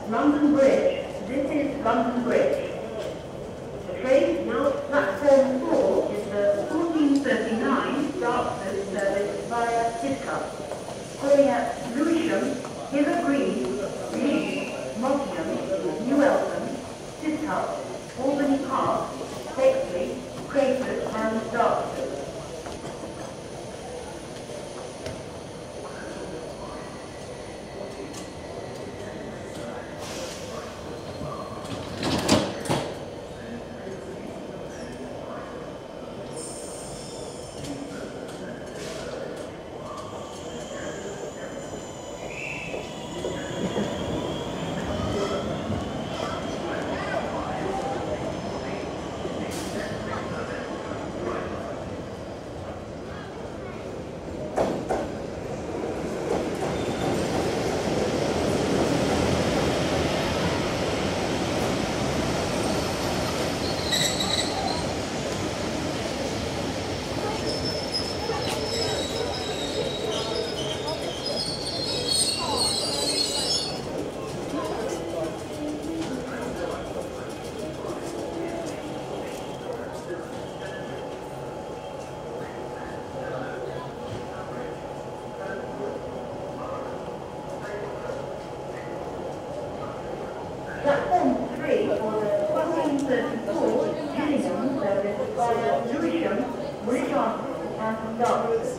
London Bridge. This is London Bridge. The train now at platform 4 is the 1439 Dartford service via Sidcup. Calling at Lewisham, Hither Green, Leeds, Nottingham, New Eltham, Sidcup, Albany Park, Bexley, Crayford and Dartford. Platform 3 for the 1434 Gillingham service via Lewisham, Regent and Dartford.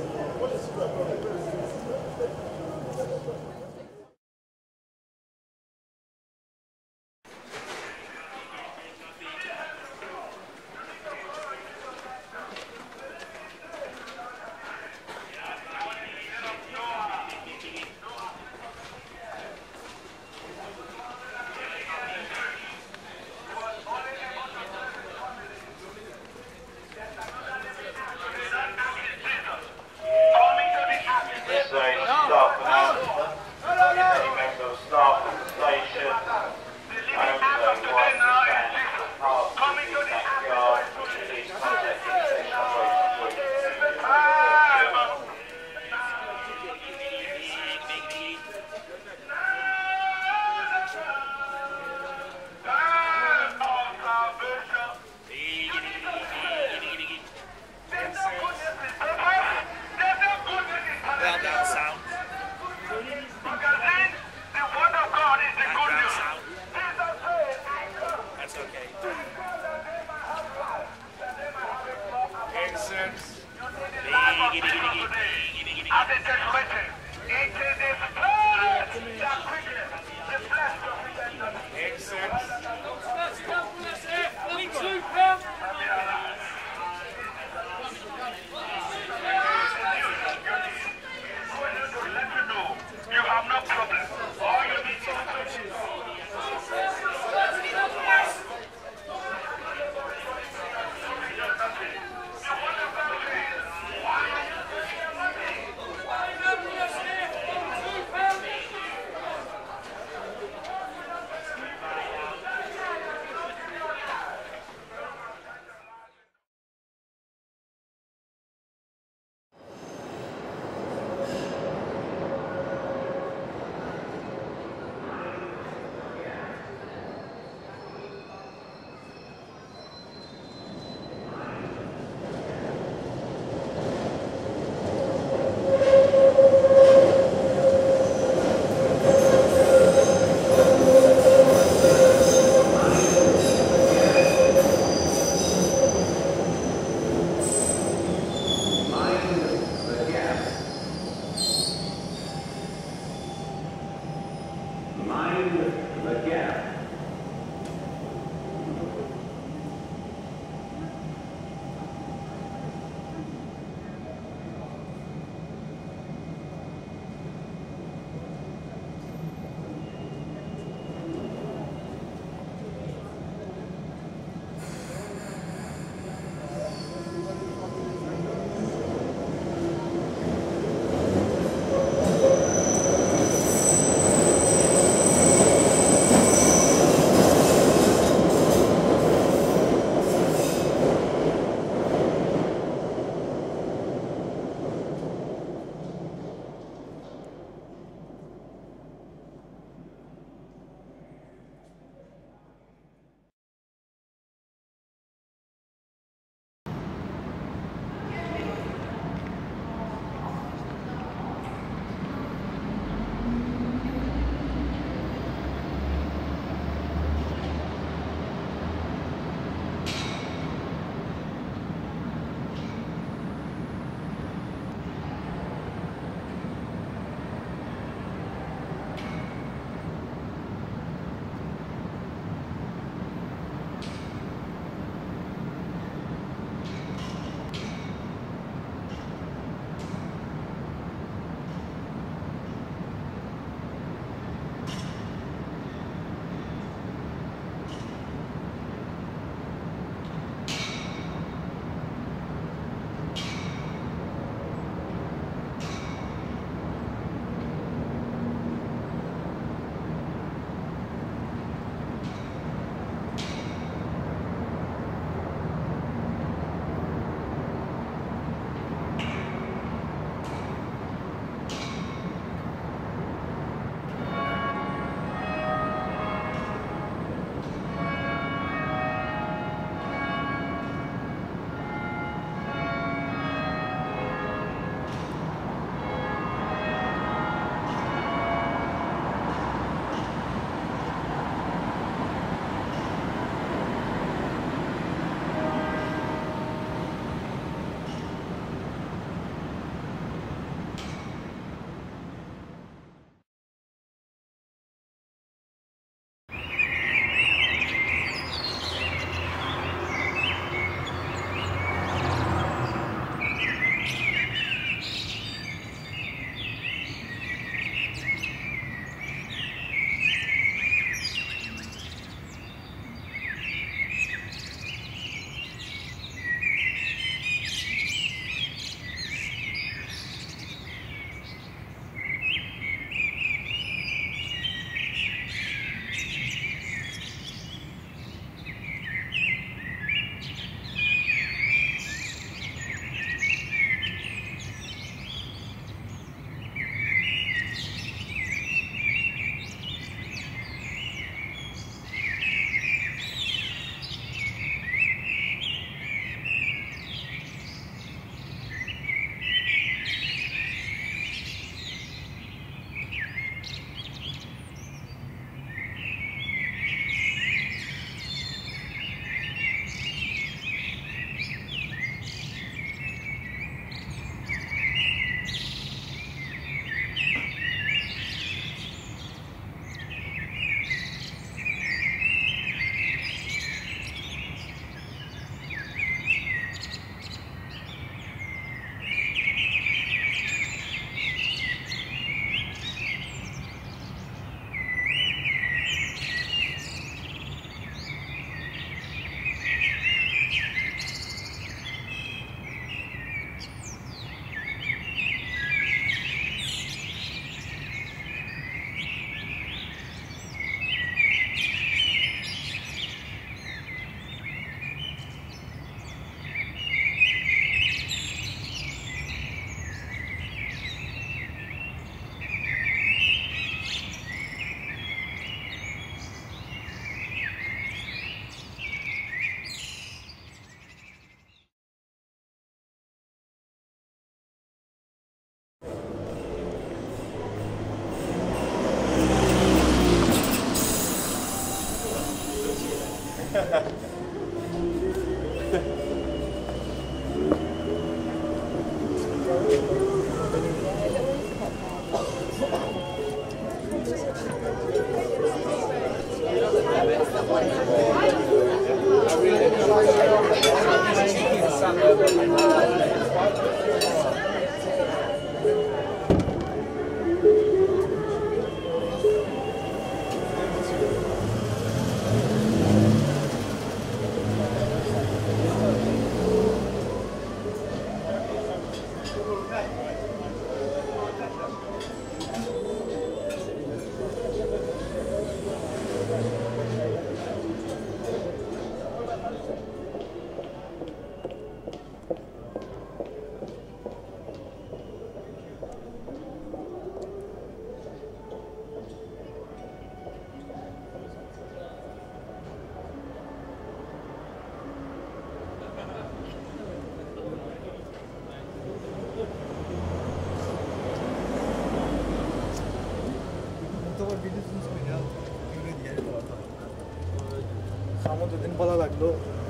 जवळ bleach महिन्यात unit घ्यायला होता सामान दिन पता लागलो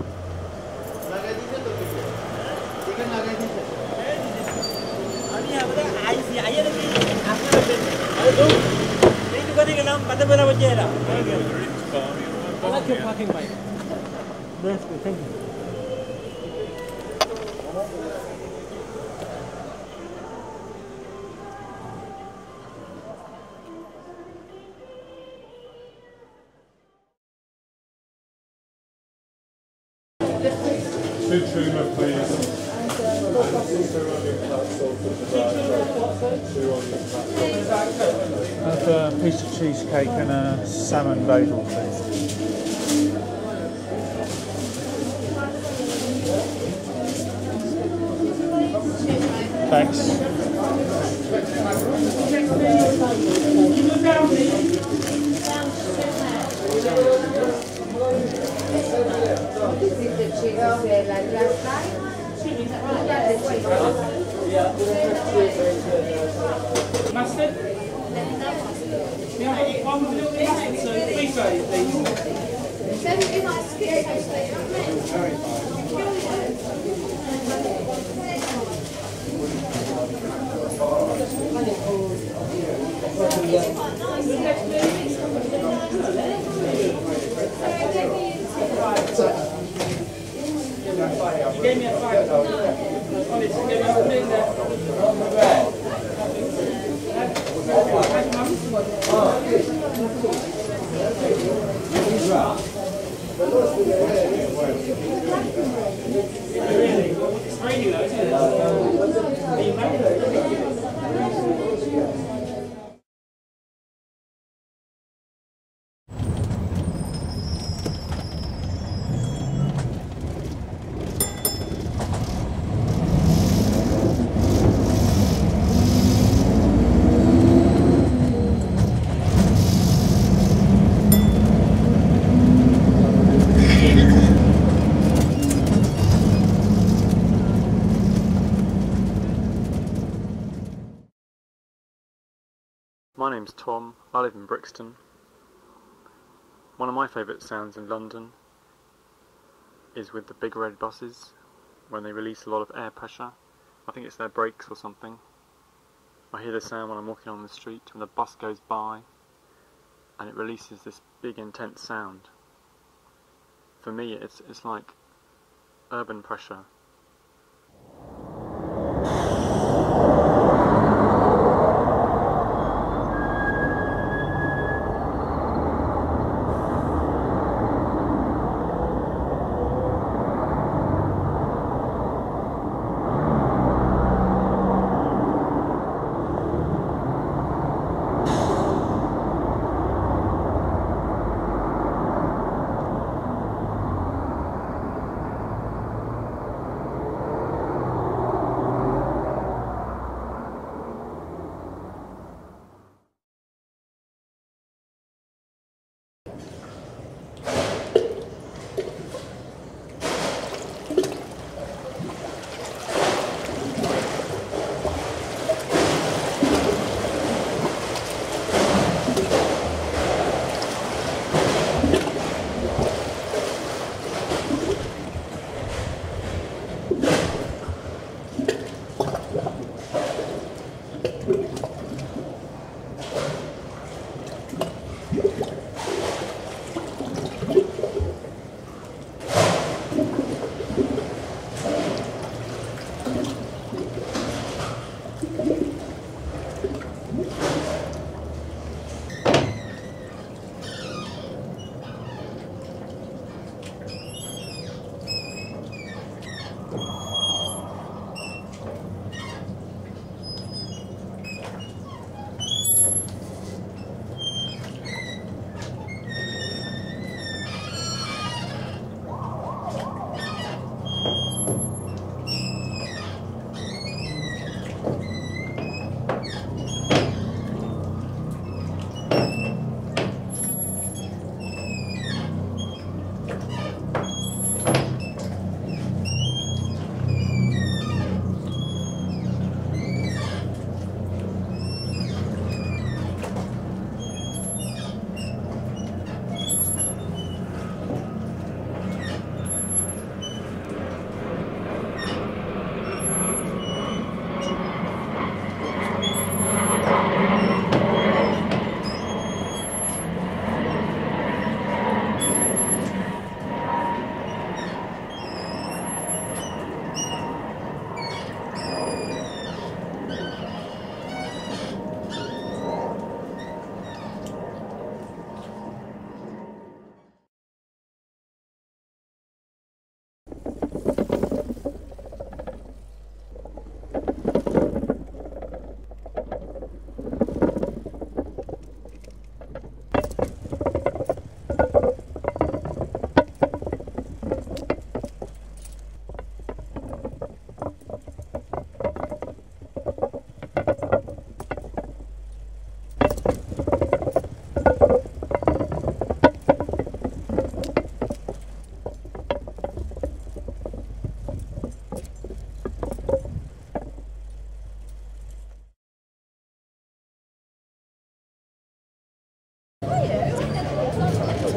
I like your parking bike. That's good, thank you. Two tuna, please. Have a piece of cheesecake and a salmon bagel, please. Thanks. Mustard? Yeah, one with a little bit of mustard, so please say, please. You gave me a five. Honest, you gave me a thing there. It's raining though, isn't it? Are you back? My name's Tom, I live in Brixton. One of my favourite sounds in London is with the big red buses when they release a lot of air pressure. I think it's their brakes or something. I hear the sound when I'm walking on the street when the bus goes by and it releases this big intense sound. For me it's like urban pressure.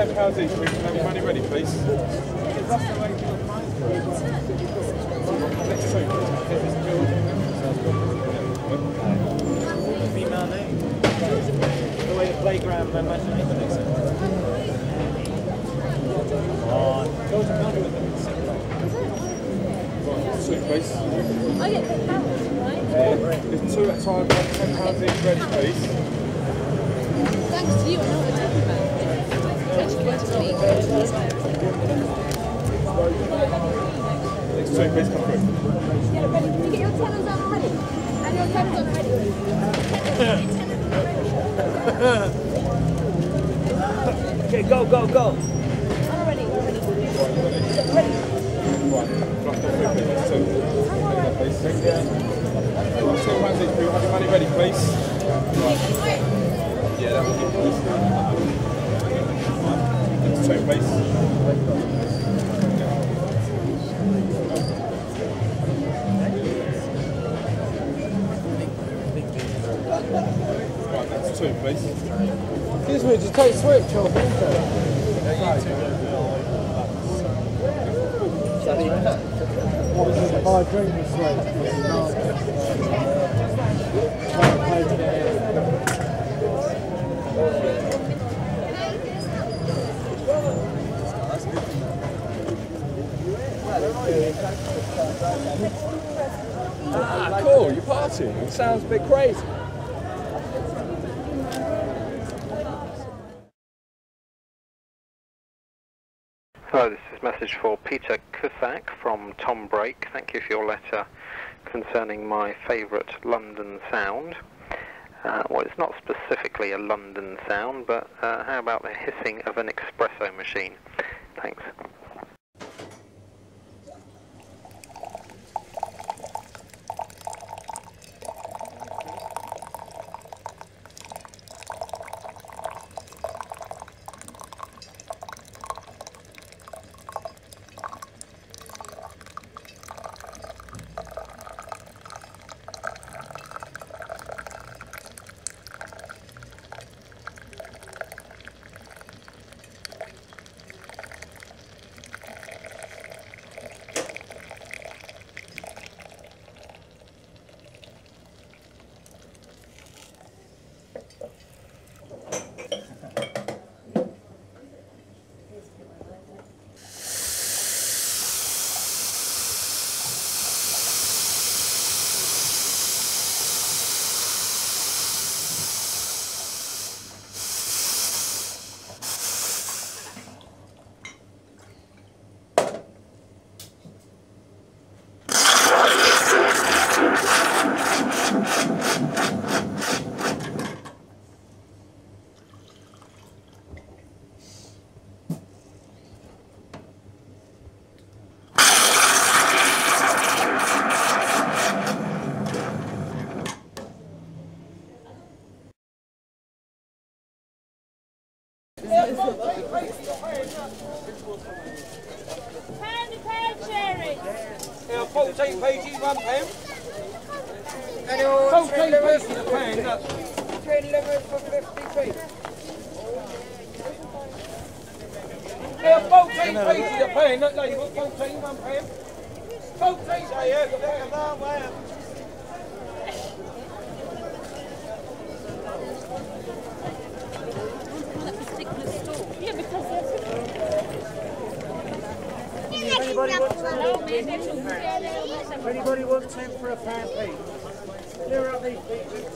£10 each. We can have your money ready, please. Female name. The way the playground imagination makes sense. Two, please. I get £10, right? There's two at a time, £10 each ready, please. Thanks to you, I know what we're talking about. It's actually good to me. Next two, please, come through. Yeah, ready. Can you get your tenors on already? And your tenors on already? Okay, go, go, go. I'm ready, we're ready. Ready. Right, drop them through, please. Two. Please. £2 each, please. Have your money ready, please. Yeah, that will be please. Next two, please. Right, that's two, please. Excuse me, just take switch off, isn't it? What was it? My drink was switch. Ah, cool, you're partying. It sounds a bit crazy. Hello, this is a message for Peter Cusack from Tom Brake. Thank you for your letter concerning my favourite London sound. Well, it's not specifically a London sound, but how about the hissing of an espresso machine? Thanks. Now, 14 pages, £1. And 14 pages a pound, look. 10 livers for 50p. Now, 14 pages a pound, look, lady, what 14, £1. 14, say, yeah, got that alarm, man. Yeah, because Anybody want 10 for a pound each? Clear up these pieces.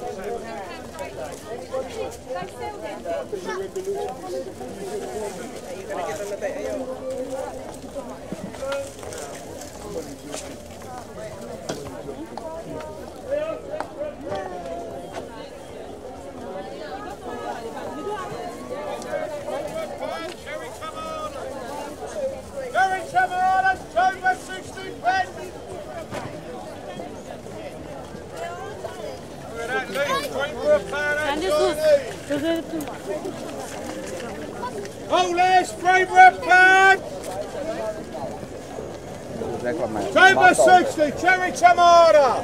Oh, there's favourite bag! Over 60, cherry tomato!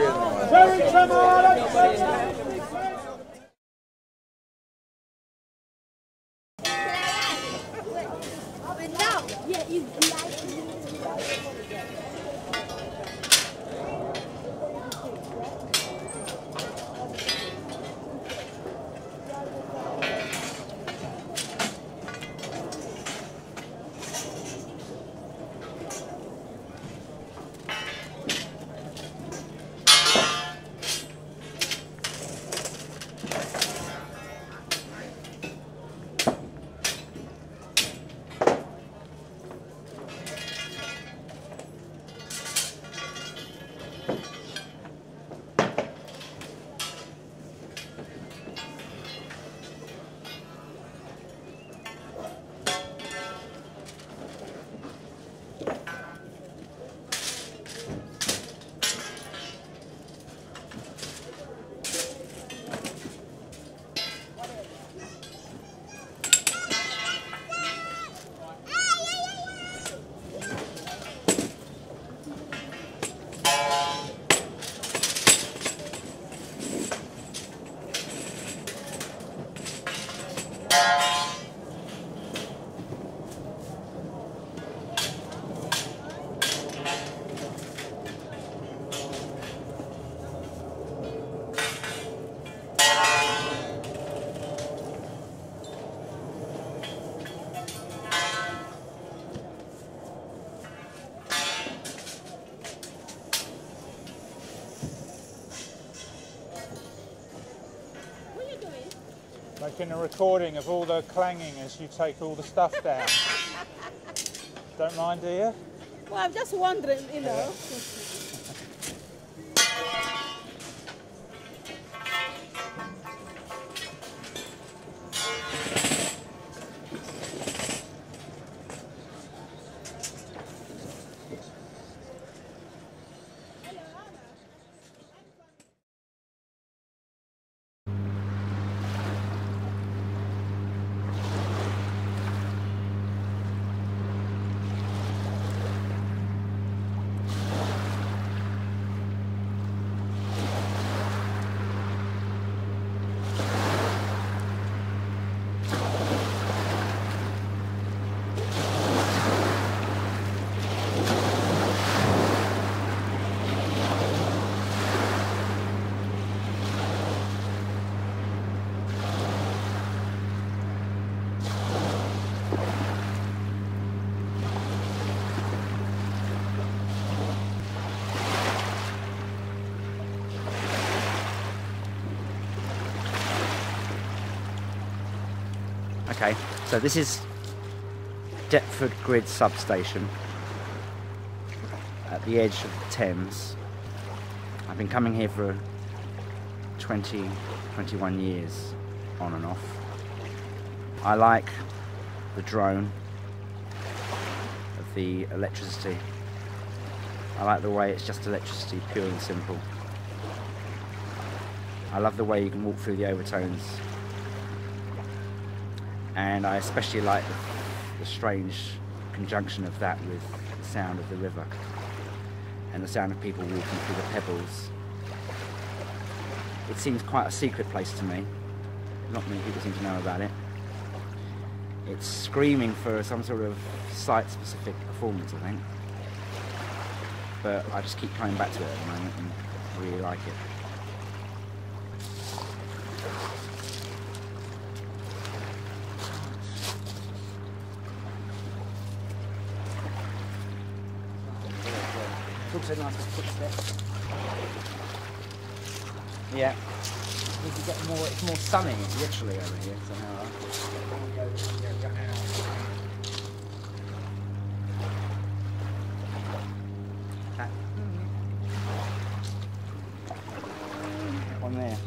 Cherry tomato! Making a recording of all the clanging as you take all the stuff down. Don't mind, do you? Well, I'm just wondering, you know. Okay, so this is Depford Grid Sub-Station at the edge of the Thames. I've been coming here for 21 years on and off. I like the drone of the electricity. I like the way it's just electricity, pure and simple. I love the way you can walk through the overtones. And I especially like the strange conjunction of that with the sound of the river and the sound of people walking through the pebbles. It seems quite a secret place to me. Not many people seem to know about it. It's screaming for some sort of site-specific performance, I think. But I just keep coming back to it at the moment and I really like it. Also nice with footsteps. Yeah. You get more, it's more stunning literally over here somehow. One there.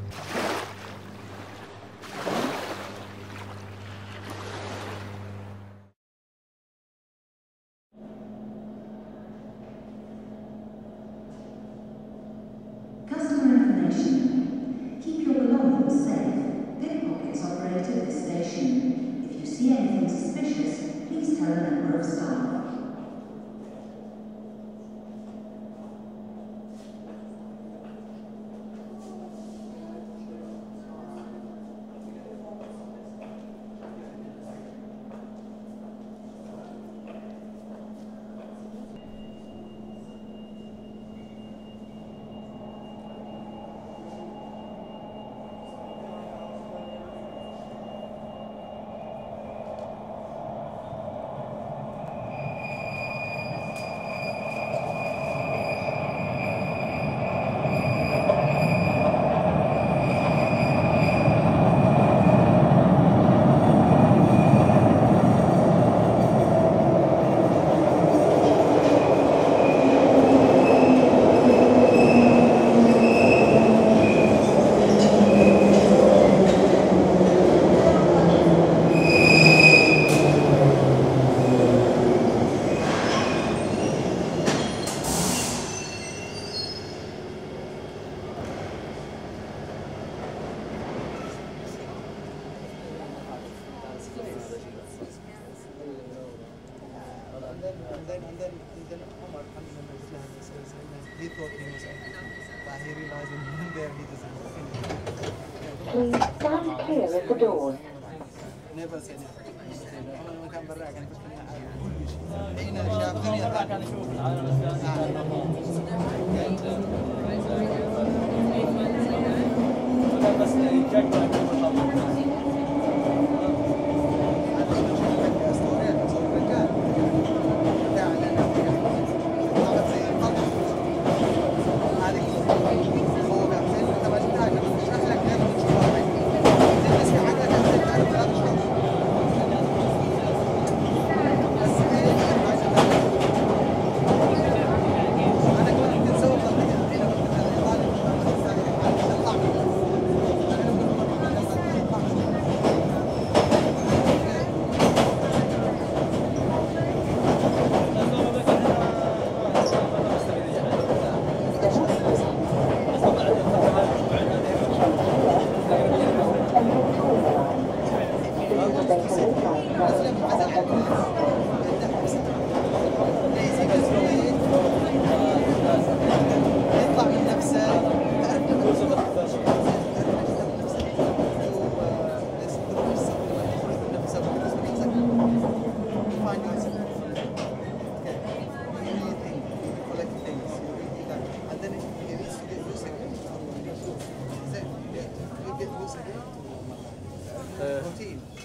Please stand clear at the doors.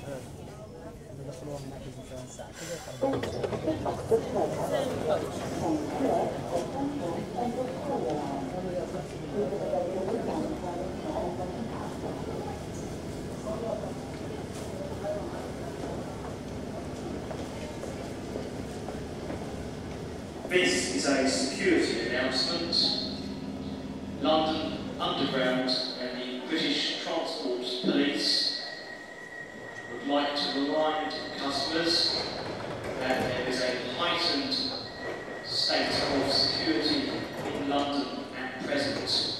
This is a security announcement. London Underground and the British Transport Police would like to remind customers that there is a heightened state of security in London at present.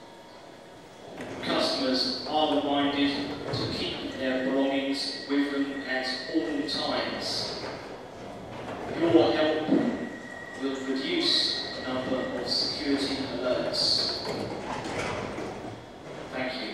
Customers are reminded to keep their belongings with them at all times. Your help will reduce the number of security alerts. Thank you.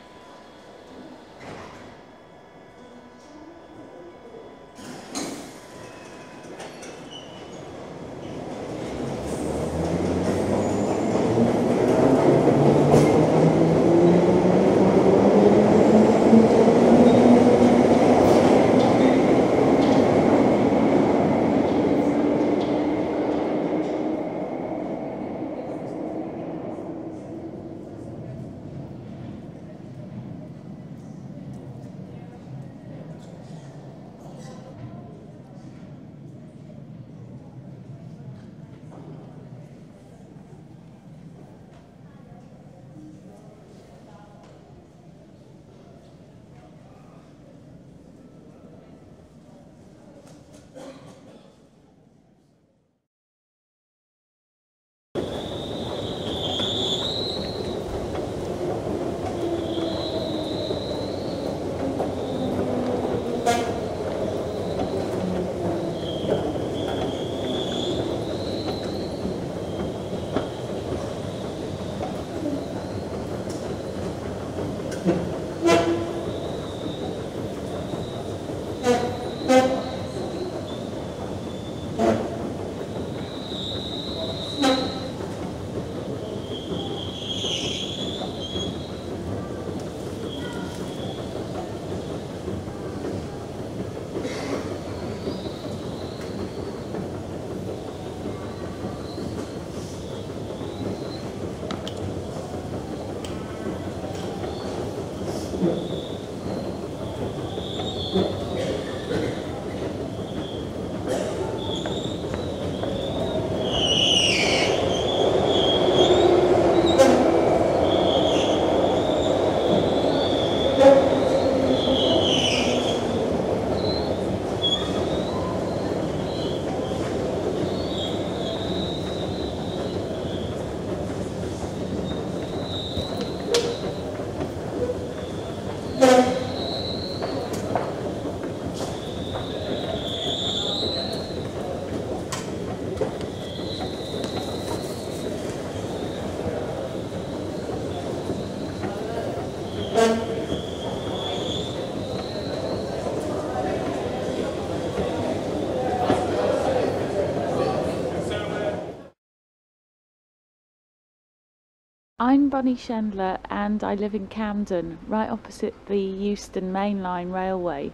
I'm Bonnie Shendler and I live in Camden, right opposite the Euston Main Line Railway.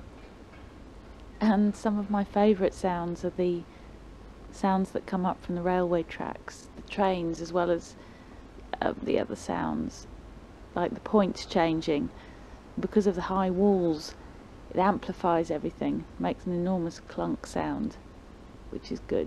And some of my favourite sounds are the sounds that come up from the railway tracks, the trains, as well as the other sounds, like the points changing. Because of the high walls, it amplifies everything, makes an enormous clunk sound, which is good.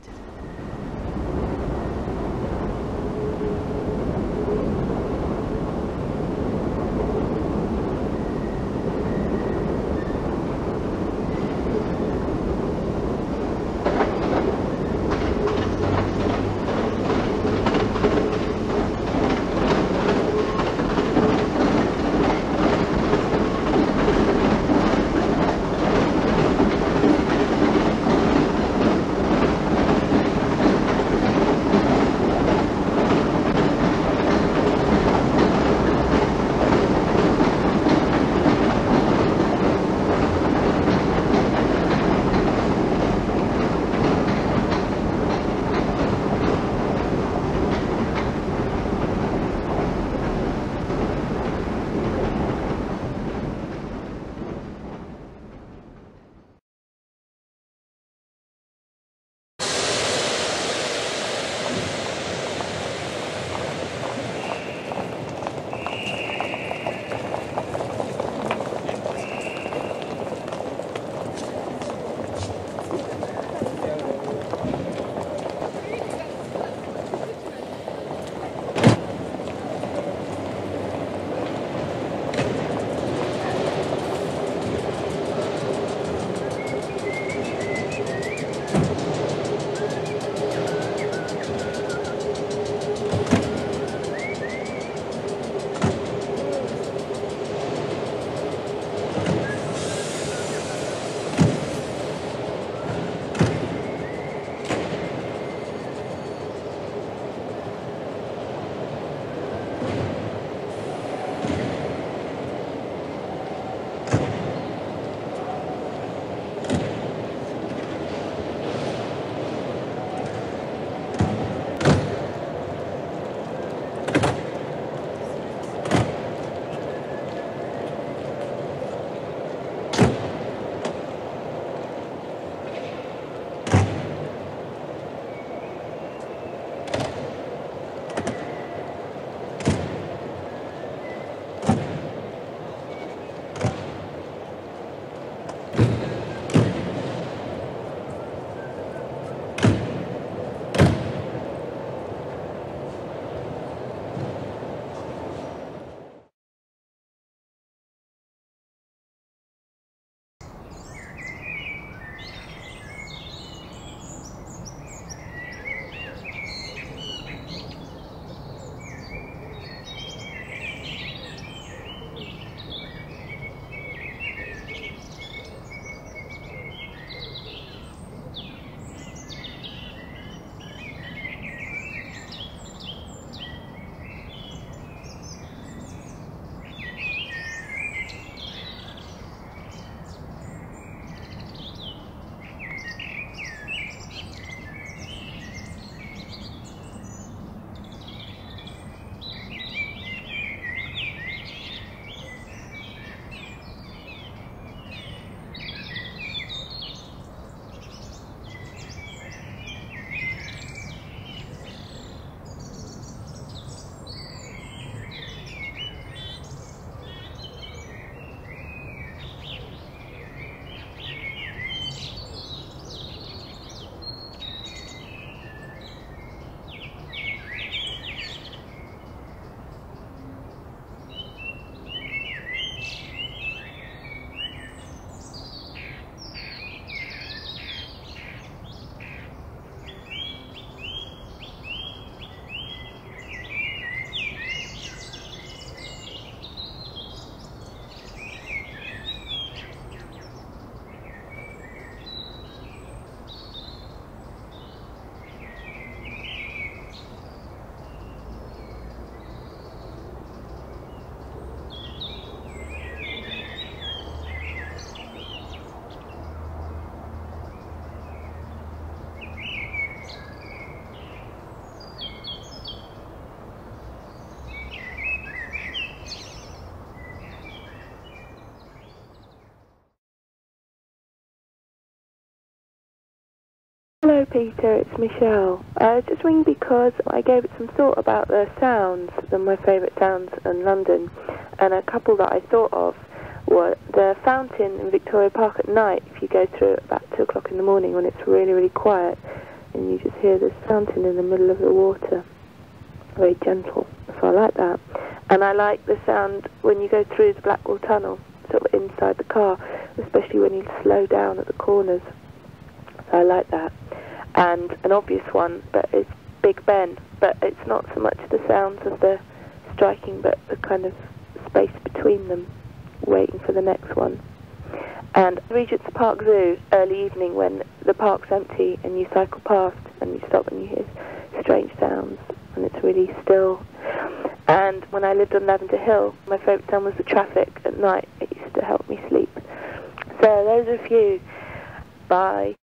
Peter, it's Michelle. I was just ringing because I gave it some thought about the sounds, my favourite sounds in London, and a couple that I thought of were the fountain in Victoria Park at night. If you go through at about 2 o'clock in the morning when it's really, really quiet, and you just hear this fountain in the middle of the water, very gentle. So I like that. And I like the sound when you go through the Blackwall Tunnel, sort of inside the car, especially when you slow down at the corners. So I like that. And an obvious one, but it's Big Ben, but it's not so much the sounds of the striking, but the kind of space between them, waiting for the next one. And Regent's Park Zoo, early evening when the park's empty and you cycle past and you stop and you hear strange sounds and it's really still. And when I lived on Lavender Hill, my favourite sound was the traffic at night. It used to help me sleep. So those are a few. Bye.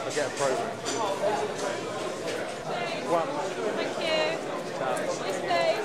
I get a program. One. Thank you. Yes, please.